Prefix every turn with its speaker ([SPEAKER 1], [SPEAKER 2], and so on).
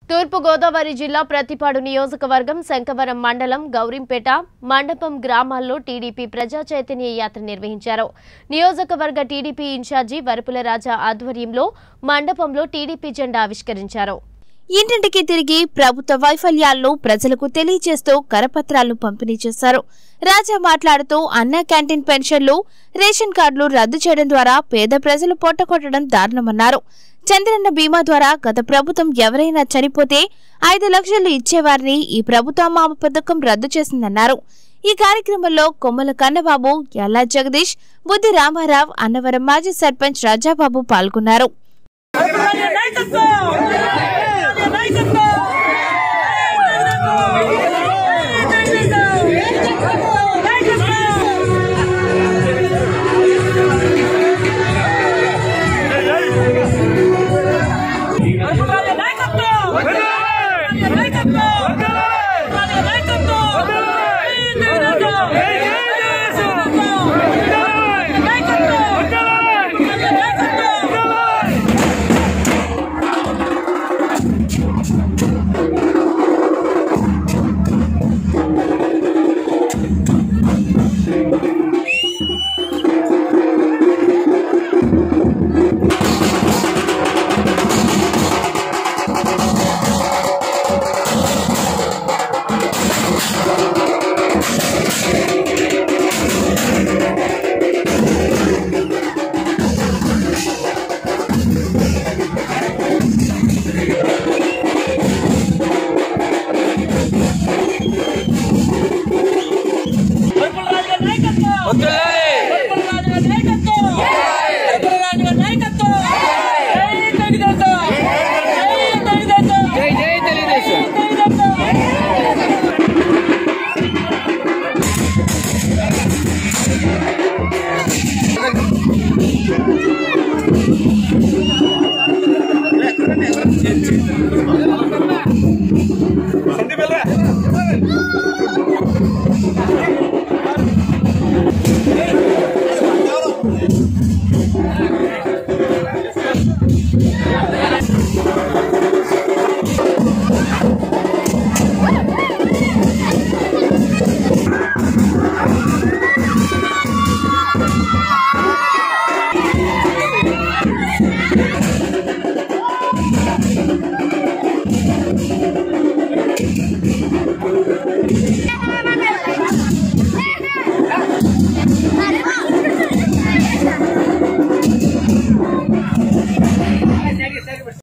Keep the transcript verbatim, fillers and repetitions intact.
[SPEAKER 1] తూర్పు గోదావరి జిల్లా ప్రతిపాడు నియోజకవర్గం శంకవరం మండలం గౌరింపేట మండపం గ్రామాల్లో టీడీపీ ప్రజా చైతన్య యాత్ర నిర్వహించారు. నియోజకవర్గ టీడీపీ ఇన్ఛార్జి వరపుల రాజా ఆధ్వర్యంలో మండపంలో టీడీపీ జెండా ఆవిష్కరించారు. ఇంటింటికి తిరిగి ప్రభుత్వ వైఫల్యాలను ప్రజలకు తెలియజేస్తూ కరపత్రాలను పంపిణీ చేశారు. రాజా మాట్లాడుతూ అన్నా క్యాంటీన్ పెన్షన్లు, రేషన్ కార్డులు రద్దు చేయడం ద్వారా పేద ప్రజలు పొట్టకొట్టడం దారుణమన్నారు. చంద్రన్న బీమా ద్వారా గత ప్రభుత్వం ఎవరైనా చనిపోతే ఐదు లక్షలు ఇచ్చేవారిని ఈ ప్రభుత్వం ఆ పథకం రద్దు చేసిందన్నారు. ఈ కార్యక్రమంలో కొమ్మల కన్నబాబు, యల్లా జగదీష్, బుద్ధి రామారావు, అన్నవరం మాజీ సర్పంచ్ రాజాబాబు పాల్గొన్నారు.
[SPEAKER 2] Thank you.